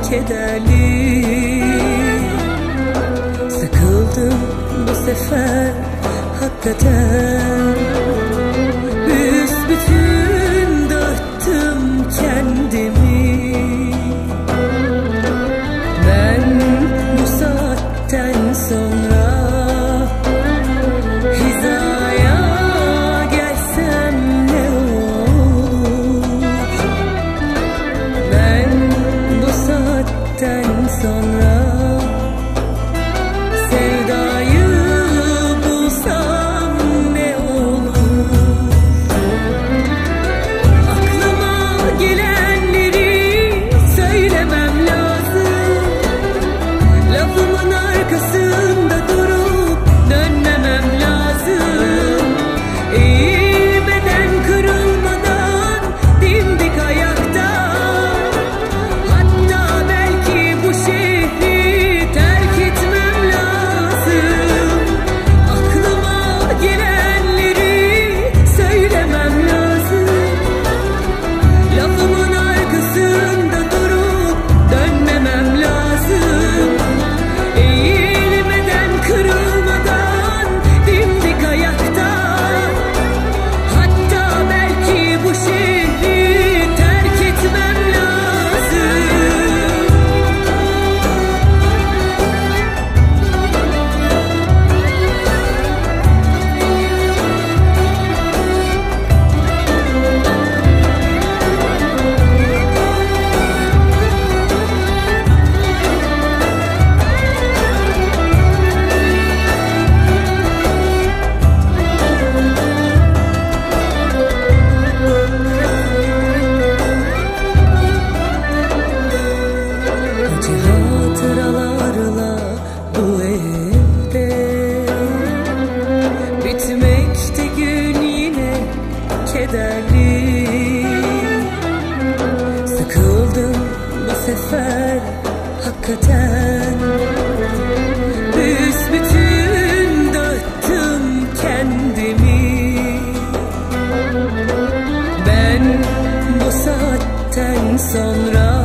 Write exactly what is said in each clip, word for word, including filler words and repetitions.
kederli. Sıkıldım bu sefer hakikaten, büsbütün dağıttım kendimi. Ben bu saatten sonra hizaya gelsem ne olur? Ben bu saatten sonra sevdayı bulsam ne olur? Aklıma gelenleri söylemem lazım. Lafımın arkasında durup dönmemem lazım. Eğilmeden, kırılmadan dimdik ayakta. Hatta belki bu şehri terk etmem lazım. Aklıma gelenleri söylemem lazım. Lafımın arkasında durup dönmemem lazım. Eğilmeden, kırılmadan dimdik ayakta. Hatta belki bu şehri terk etmem lazım. Acı hatıralarla bu evde bitmekte gün yine kederli. Sıkıldım bu sefer hakikaten, büsbütün dağıttım kendimi. Ben bu saatten sonra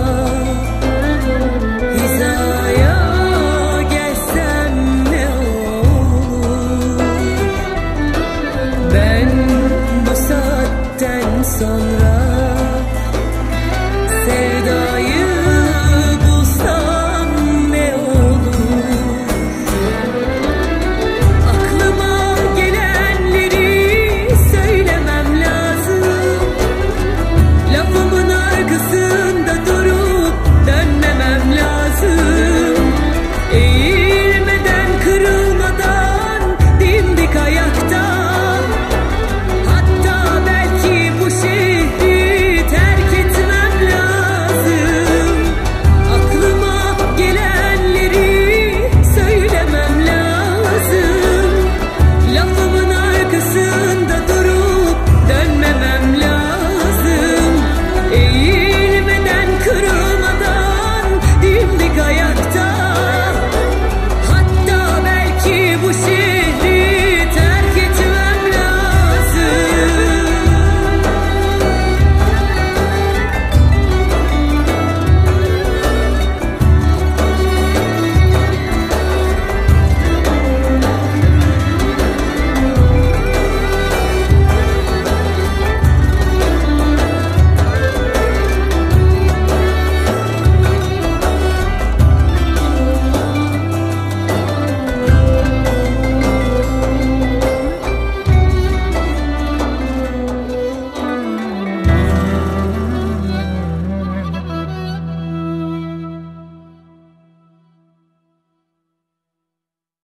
hizaya gelsem ne olur? Ben bu saatten sonra